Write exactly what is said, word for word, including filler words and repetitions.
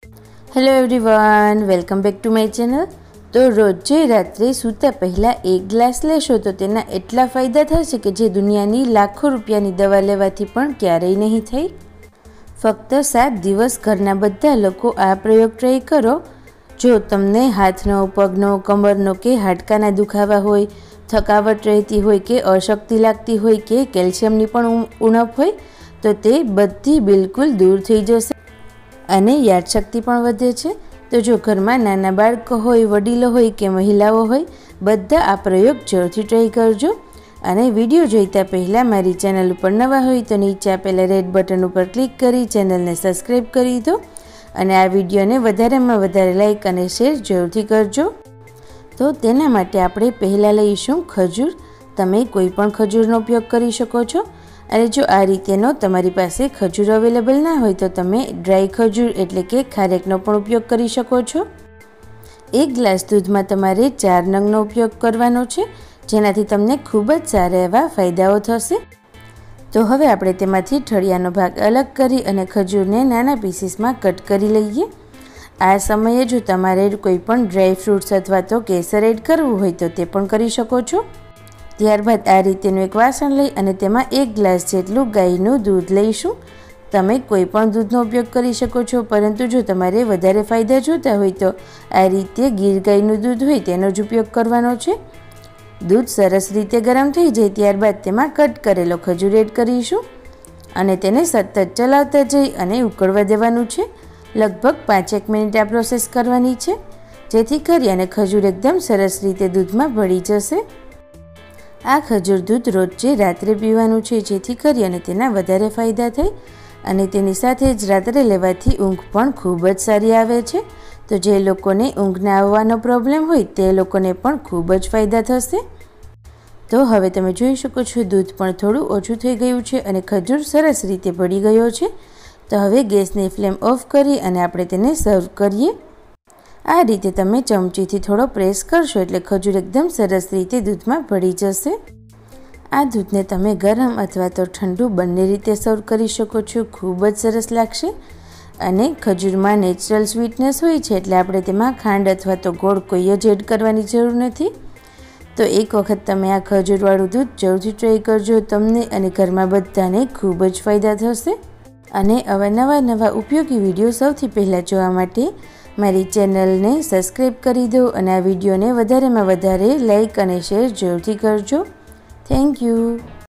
Hello everyone, welcome back to my channel. તો રોજે રાત્રે સૂતા પહેલાં એક ગ્લાસ લેશો તો તેના એટલા ફાયદા થશે કે જે દુનિયાની લાખો રૂપિયાની દવા લેવાથી પણ ક્યારેય નહીં થઈ। ફક્ત સાત દિવસ ઘરના બધા લોકો આ પ્રયોગ ટ્રાય કરો। જો તમને હાથનો, પગનો, કમરનો કે હાડકાના દુખાવા હોય, થકાવટ રહેતી હોય કે અશક્તિ લાગતી હોય કે કેલ્શિયમની પણ ઉણપ હોય તો તે બધી બિલકુલ દૂર થઈ જશે અને યાદશક્તિ પણ વધે છે। તો જો ઘરમાં નાના બાળકો હોય, વડીલો હોય કે મહિલાઓ હોય, બધા આ પ્રયોગ જરૂરથી ટ્રાય કરજો। અને વિડીયો જોઈતા પહેલાં મારી ચેનલ ઉપર નવા હોય તો નીચે આપેલા રેડ બટન ઉપર ક્લિક કરી ચેનલને સબસ્ક્રાઈબ કરી દો અને આ વિડીયોને વધારેમાં વધારે લાઈક અને શેર જરૂરથી કરજો। તો તેના માટે આપણે પહેલાં લઈશું ખજૂર। તમે કોઈ પણ ખજૂરનો ઉપયોગ કરી શકો છો અને જો આ રીતેનો તમારી પાસે ખજૂર અવેલેબલ ના હોય તો તમે ડ્રાય ખજૂર એટલે કે ખારેકનો પણ ઉપયોગ કરી શકો છો। એક ગ્લાસ દૂધમાં તમારે ચાર નંગનો ઉપયોગ કરવાનો છે, જેનાથી તમને ખૂબ જ સારા એવા ફાયદાઓ થશે। તો હવે આપણે તેમાંથી ઠળિયાનો ભાગ અલગ કરી અને ખજૂરને નાના પીસીસમાં કટ કરી લઈએ। આ સમયે જો તમારે કોઈ પણ ડ્રાય ફ્રૂટ્સ અથવા તો કેસર એડ કરવું હોય તો તે પણ કરી શકો છો। ત્યારબાદ આ રીતેનું એક વાસણ લઈ અને તેમાં એક ગ્લાસ જેટલું ગાયનું દૂધ લઈશું। તમે કોઈ પણ દૂધનો ઉપયોગ કરી શકો છો, પરંતુ જો તમારે વધારે ફાયદા જોતા હોય તો આ રીતે ગીર ગાયનું દૂધ હોય તેનો જ ઉપયોગ કરવાનો છે। દૂધ સરસ રીતે ગરમ થઈ જાય ત્યારબાદ તેમાં કટ કરેલો ખજૂર એડ કરીશું અને તેને સતત ચલાવતા જઈ અને ઉકળવા દેવાનું છે। લગભગ પાંચેક મિનિટ આ પ્રોસેસ કરવાની છે, જેથી કરી અને ખજૂર એકદમ સરસ રીતે દૂધમાં ભળી જશે। આ ખજૂર દૂધ રોજે રાત્રે પીવાનું છે, જેથી કરી અને તેના વધારે ફાયદા થાય અને તેની સાથે જ રાત્રે લેવાથી ઊંઘ પણ ખૂબ જ સારી આવે છે। તો જે લોકોને ઊંઘ ના આવવાનો પ્રોબ્લેમ હોય તે લોકોને પણ ખૂબ જ ફાયદા થશે। તો હવે તમે જોઈ શકો છો દૂધ પણ થોડું ઓછું થઈ ગયું છે અને ખજૂર સરસ રીતે ભળી ગયો છે। તો હવે ગેસની ફ્લેમ ઓફ કરી અને આપણે તેને સર્વ કરીએ। આ રીતે તમે ચમચીથી થોડો પ્રેસ કરશો એટલે ખજૂર એકદમ સરસ રીતે દૂધમાં ભળી જશે। આ દૂધને તમે ગરમ અથવા તો ઠંડુ બંને રીતે સર્વ કરી શકો છો, ખૂબ જ સરસ લાગશે। અને ખજૂરમાં નેચરલ સ્વીટનેસ હોય છે એટલે આપણે તેમાં ખાંડ અથવા તો ગોળ કોઈ જ એડ કરવાની જરૂર નથી। તો એક વખત તમે આ ખજૂરવાળું દૂધ જરૂરથી ટ્રાય કરજો, તમને અને ઘરમાં બધાને ખૂબ જ ફાયદા થશે। અને અવાનવા નવા ઉપયોગી વિડીયો સૌથી પહેલાં જોવા માટે મારી ચેનલને સબસ્ક્રાઈબ કરી દો અને આ વિડીયોને વધારેમાં વધારે લાઈક અને શેર જરૂરથી કરજો। Thank you.